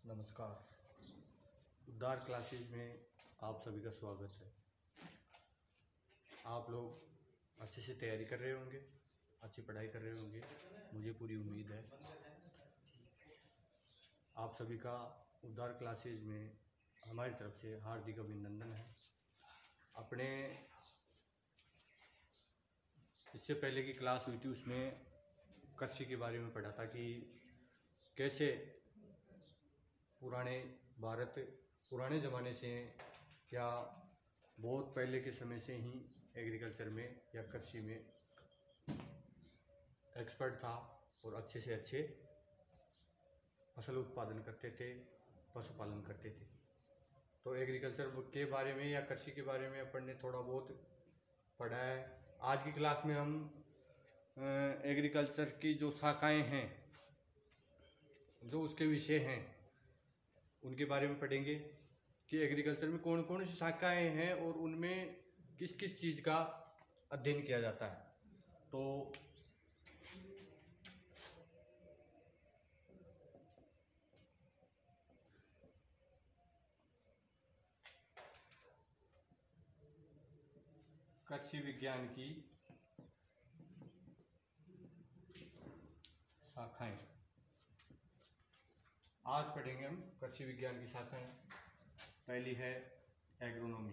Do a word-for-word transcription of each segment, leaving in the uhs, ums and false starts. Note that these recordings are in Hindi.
नमस्कार। उद्धार क्लासेस में आप सभी का स्वागत है। आप लोग अच्छे से तैयारी कर रहे होंगे, अच्छी पढ़ाई कर रहे होंगे, मुझे पूरी उम्मीद है। आप सभी का उद्धार क्लासेस में हमारी तरफ से हार्दिक अभिनंदन है। अपने इससे पहले की क्लास हुई थी, उसमें कृषि के बारे में पढ़ा था कि कैसे पुराने भारत पुराने ज़माने से या बहुत पहले के समय से ही एग्रीकल्चर में या कृषि में एक्सपर्ट था और अच्छे से अच्छे फसल उत्पादन करते थे, पशुपालन करते थे। तो एग्रीकल्चर के बारे में या कृषि के बारे में अपन ने थोड़ा बहुत पढ़ा है। आज की क्लास में हम एग्रीकल्चर की जो शाखाएं हैं, जो उसके विषय हैं, उनके बारे में पढ़ेंगे कि एग्रीकल्चर में कौन कौन सी शाखाएं हैं और उनमें किस किस चीज़ का अध्ययन किया जाता है। तो कृषि विज्ञान की शाखाएं आज पढ़ेंगे हम। कृषि विज्ञान की शाखाएं, पहली है एग्रोनॉमी।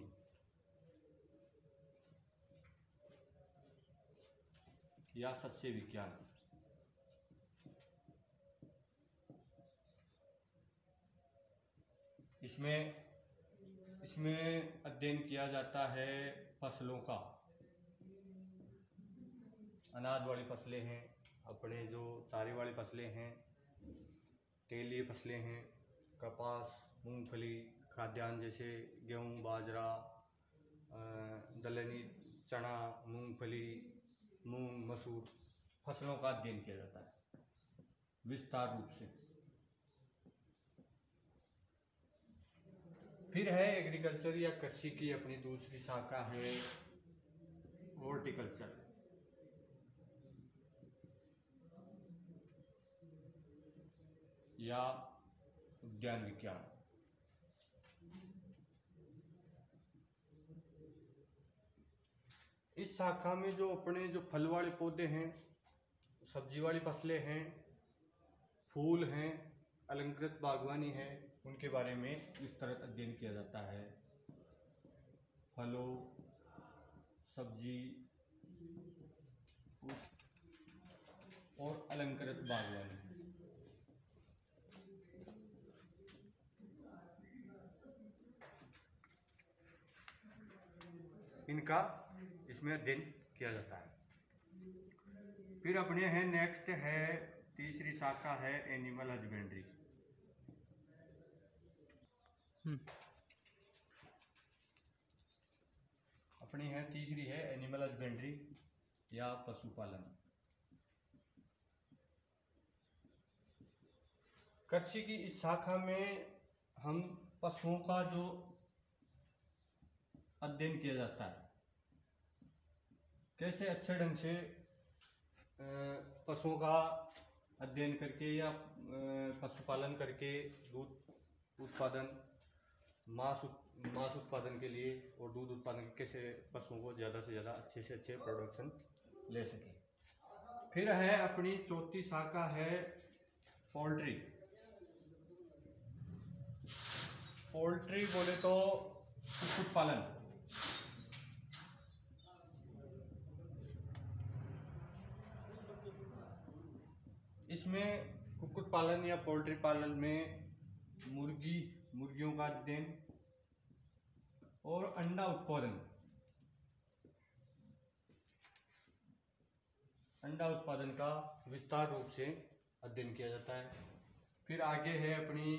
या सस्य विज्ञान। इसमें इसमें अध्ययन किया जाता है फसलों का। अनाज वाली फसलें हैं, अपने जो चारे वाली फसलें हैं, तेलीय फसलें हैं, कपास, मूंगफली, खाद्यान्न जैसे गेहूं, बाजरा, दलहनी, चना, मूंगफली, मूंग, मसूर, फसलों का अध्ययन किया जाता है विस्तार रूप से। फिर है एग्रीकल्चर या कृषि की अपनी दूसरी शाखा है हॉर्टिकल्चर या उद्यान विज्ञान। इस शाखा में जो अपने जो फल वाले पौधे हैं, सब्जी वाली फसलें हैं, फूल हैं, अलंकृत बागवानी है, उनके बारे में विस्तृत अध्ययन किया जाता है। फलों, सब्जी, पुष्प और अलंकृत बागवानी। इनका इसमें अध्ययन किया जाता है। फिर अपने हैं नेक्स्ट है तीसरी शाखा है एनिमल हस्बेंड्री। अपनी है तीसरी है एनिमल हस्बेंड्री या पशुपालन। कृषि की इस शाखा में हम पशुओं का जो अध्ययन किया जाता है, कैसे अच्छे ढंग से पशुओं का अध्ययन करके या पशुपालन करके दूध उत्पादन, मांस मांस उत्पादन के लिए और दूध उत्पादन के कैसे पशुओं को ज़्यादा से ज़्यादा अच्छे से अच्छे प्रोडक्शन ले सके। फिर है अपनी चौथी शाखा है पोल्ट्री। पोल्ट्री बोले तो कुक्कुट पालन। इसमें कुक्कुट पालन या पोल्ट्री पालन में मुर्गी मुर्गियों का अध्ययन और अंडा उत्पादन अंडा उत्पादन का विस्तार रूप से अध्ययन किया जाता है। फिर आगे है अपनी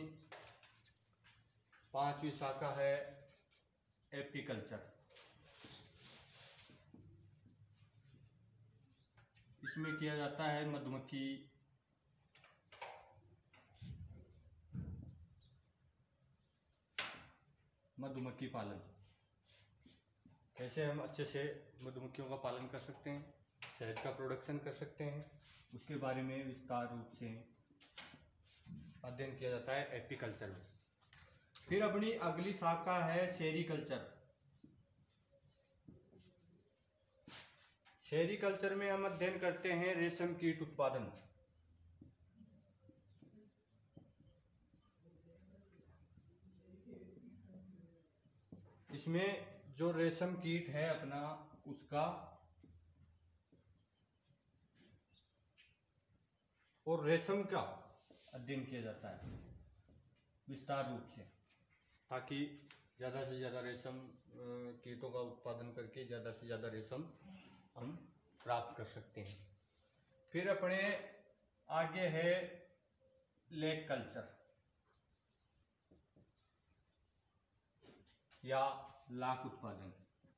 पांचवी शाखा है एपीकल्चर। इसमें किया जाता है मधुमक्खी, मधुमक्खी पालन। कैसे हम अच्छे से मधुमक्खियों का पालन कर सकते हैं, शहद का प्रोडक्शन कर सकते हैं, उसके बारे में विस्तार रूप से अध्ययन किया जाता है एपीकल्चर में। फिर अपनी अगली शाखा है सेरीकल्चर। सेरीकल्चर में हम अध्ययन करते हैं रेशम कीट उत्पादन। इसमें जो रेशम कीट है अपना उसका और रेशम का अध्ययन किया जाता है विस्तार रूप से, ताकि ज़्यादा से ज़्यादा रेशम कीटों का उत्पादन करके ज़्यादा से ज़्यादा रेशम हम प्राप्त कर सकते हैं। फिर अपने आगे है लेक कल्चर या लाख उत्पादन।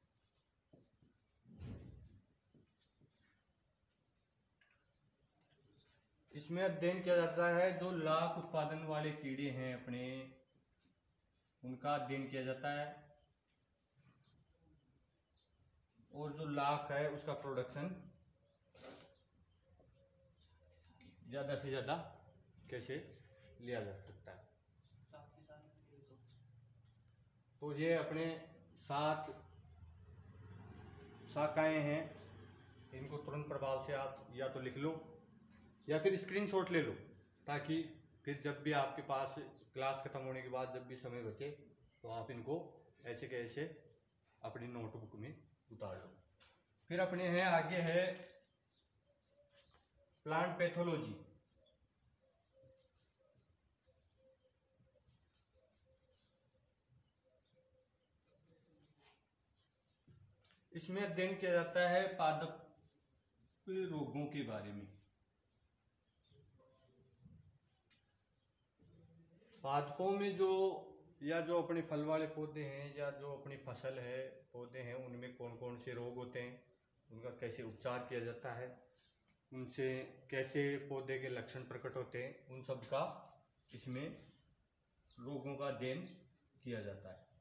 इसमें अध्ययन किया जाता है जो लाख उत्पादन वाले कीड़े हैं अपने, उनका अध्ययन किया जाता है, और जो लाख है उसका प्रोडक्शन ज़्यादा से ज़्यादा कैसे लिया जा सकता है। तो ये अपने सात शाखाएं हैं, इनको तुरंत प्रभाव से आप या तो लिख लो या फिर स्क्रीनशॉट ले लो, ताकि फिर जब भी आपके पास क्लास खत्म होने के बाद जब भी समय बचे तो आप इनको ऐसे के ऐसे अपनी नोटबुक में उतार लो। फिर अपने हैं आगे है प्लांट पैथोलॉजी। इसमें अध्ययन किया जाता है पादप रोगों के बारे में। पादपों में जो या जो अपने फल वाले पौधे हैं या जो अपनी फसल है पौधे हैं उनमें कौन कौन से रोग होते हैं, उनका कैसे उपचार किया जाता है, उनसे कैसे पौधे के लक्षण प्रकट होते हैं, उन सब का इसमें रोगों का अध्ययन किया जाता है।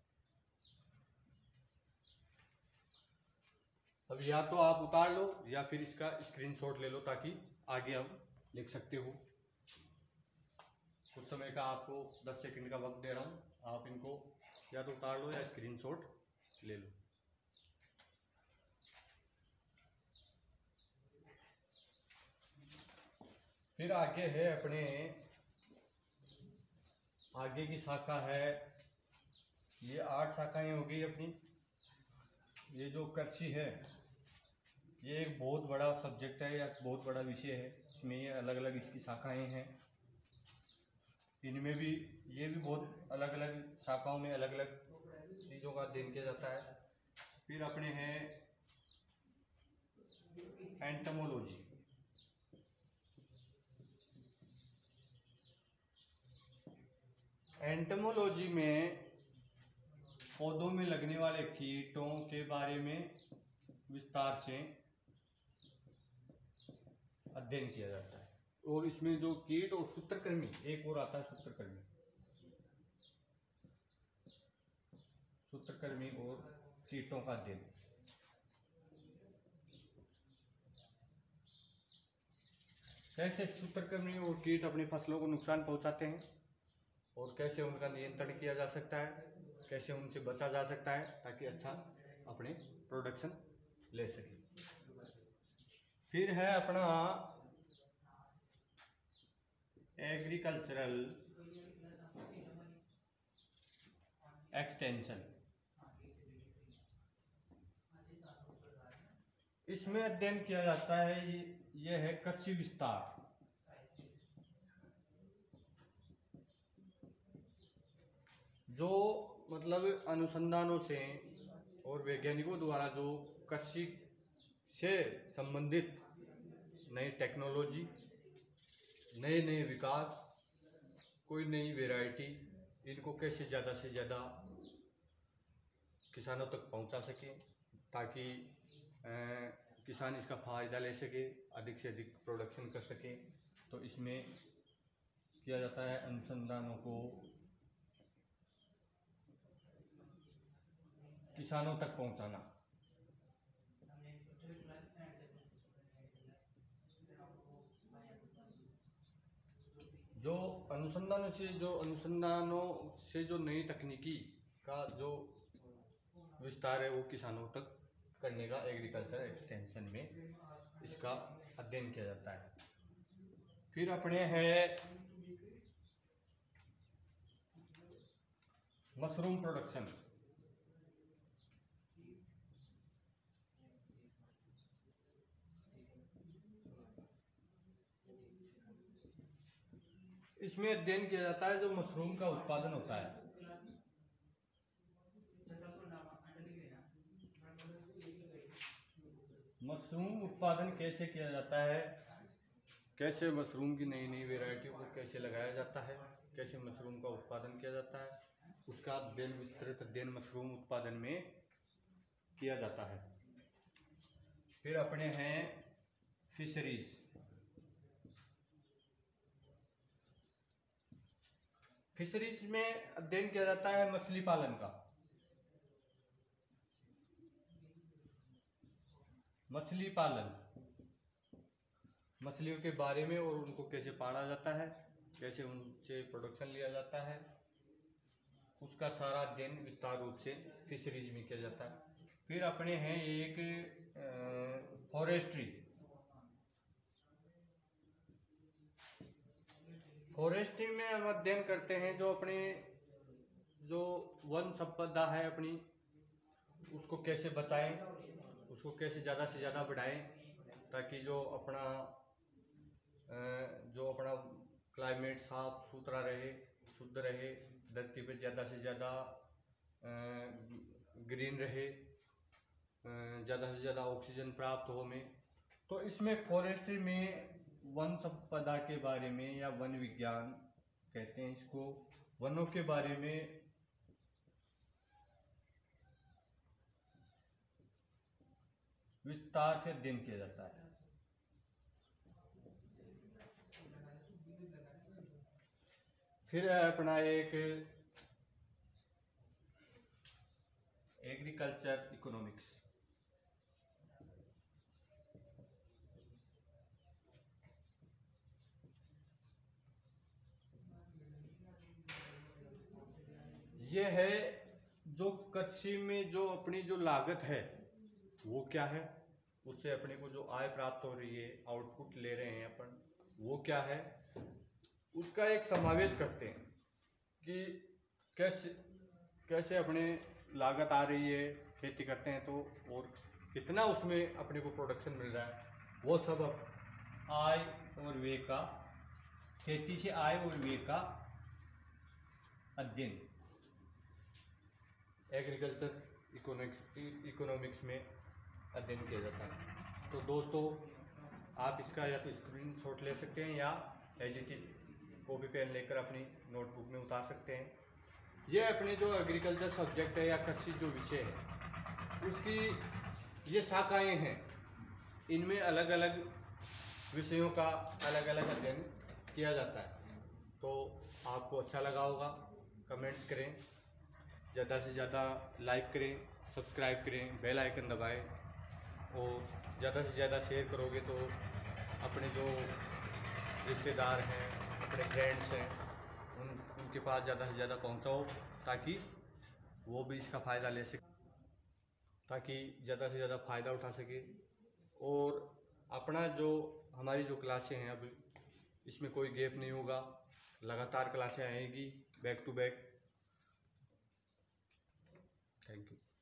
अब या तो आप उतार लो या फिर इसका स्क्रीनशॉट ले लो, ताकि आगे हम लिख सकते हो। कुछ समय का आपको दस सेकंड का वक्त दे रहा हूँ, आप इनको या तो उतार लो या स्क्रीनशॉट ले लो। फिर आगे है अपने आगे की शाखा है, ये आठ शाखाएं हो गई अपनी। ये जो कृषि है ये एक बहुत बड़ा सब्जेक्ट है या बहुत बड़ा विषय है, इसमें ये अलग अलग इसकी शाखाएं हैं। इनमें भी ये भी बहुत अलग अलग शाखाओं में अलग अलग चीज़ों का अध्ययन किया जाता है। फिर अपने हैं एंटोमोलॉजी। एंटोमोलॉजी में पौधों में लगने वाले कीटों के बारे में विस्तार से अध्ययन किया जाता है, और इसमें जो कीट और सूत्रकृमि, एक और आता है सूत्रकृमि, सूत्रकृमि और कीटों का अध्ययन। कैसे सूत्रकृमि और कीट अपनी फसलों को नुकसान पहुंचाते हैं और कैसे उनका नियंत्रण किया जा सकता है, कैसे उनसे बचा जा सकता है ताकि अच्छा अपने प्रोडक्शन ले सके। फिर है अपना एग्रीकल्चरल एक्सटेंशन। इसमें अध्ययन किया जाता है ये ये है कृषि विस्तार। जो मतलब अनुसंधानों से और वैज्ञानिकों द्वारा जो कृषि से संबंधित नई टेक्नोलॉजी, नए नए विकास, कोई नई वैरायटी, इनको कैसे ज़्यादा से ज़्यादा किसानों तक पहुंचा सके ताकि किसान इसका फ़ायदा ले सके, अधिक से अधिक प्रोडक्शन कर सके। तो इसमें किया जाता है अनुसंधानों को किसानों तक पहुंचाना। जो अनुसंधानों से जो अनुसंधानों से जो नई तकनीकी का जो विस्तार है वो किसानों तक करने का एग्रीकल्चर एक्सटेंशन में इसका अध्ययन किया जाता है। फिर अपने है मशरूम प्रोडक्शन। इसमें अध्ययन किया जाता है जो मशरूम का उत्पादन होता है। मशरूम उत्पादन कैसे किया जाता है, कैसे मशरूम की नई नई वेराइटी को कैसे लगाया जाता है, कैसे मशरूम का उत्पादन किया जाता है, उसका अध्ययन विस्तृत अध्ययन मशरूम उत्पादन में किया जाता है। फिर अपने हैं फिशरीज। फिशरीज में अध्ययन किया जाता है मछली पालन का। मछली पालन, मछलियों के बारे में और उनको कैसे पाला जाता है, कैसे उनसे प्रोडक्शन लिया जाता है, उसका सारा अध्ययन विस्तार रूप से फिशरीज में किया जाता है। फिर अपने हैं एक फॉरेस्ट्री। फॉरेस्ट्री में हम अध्ययन करते हैं जो अपने जो वन संपदा है अपनी, उसको कैसे बचाएं, उसको कैसे ज़्यादा से ज़्यादा बढ़ाएं, ताकि जो अपना जो अपना क्लाइमेट साफ सुथरा रहे, शुद्ध रहे, धरती पे ज़्यादा से ज़्यादा ग्रीन रहे, ज़्यादा से ज़्यादा ऑक्सीजन प्राप्त हो हमें। तो इसमें फॉरेस्ट्री में वन संपदा के बारे में या वन विज्ञान कहते हैं इसको, वनों के बारे में विस्तार से अध्ययन किया जाता है। फिर है अपना एक एग्रीकल्चर इकोनॉमिक्स। ये है जो कृषि में जो अपनी जो लागत है वो क्या है, उससे अपने को जो आय प्राप्त हो रही है, आउटपुट ले रहे हैं अपन, वो क्या है, उसका एक समावेश करते हैं कि कैसे कैसे अपने लागत आ रही है खेती करते हैं तो, और कितना उसमें अपने को प्रोडक्शन मिल रहा है, वो सब आय और व्यय का, खेती से आय और व्यय का अध्ययन एग्रीकल्चर इकोनॉमिक्स इकोनॉमिक्स में अध्ययन किया जाता है। तो दोस्तों, आप इसका या तो स्क्रीनशॉट ले सकते हैं या as it is copy pen लेकर अपनी नोटबुक में उतार सकते हैं। ये अपने जो एग्रीकल्चर सब्जेक्ट है या कृषि जो विषय है उसकी ये शाखाएं हैं, इनमें अलग अलग विषयों का अलग अलग अध्ययन किया जाता है। तो आपको अच्छा लगा होगा, कमेंट्स करें, ज़्यादा से ज़्यादा लाइक करें, सब्सक्राइब करें, बेल आइकन दबाएं और ज़्यादा से ज़्यादा शेयर करोगे तो अपने जो रिश्तेदार हैं, अपने फ्रेंड्स हैं, उन उनके पास ज़्यादा से ज़्यादा पहुंचाओ ताकि वो भी इसका फ़ायदा ले सके, ताकि ज़्यादा से ज़्यादा फ़ायदा उठा सके। और अपना जो हमारी जो क्लासें हैं अभी, इसमें कोई गैप नहीं होगा, लगातार क्लासें आएगी back to back. Thank you.